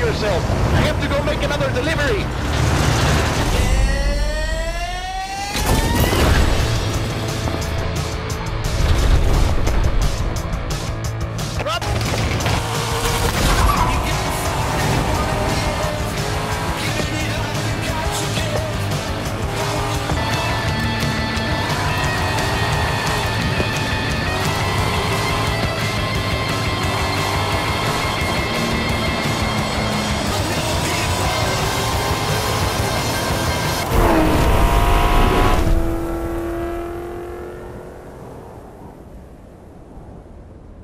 yourself. I have to go make another delivery.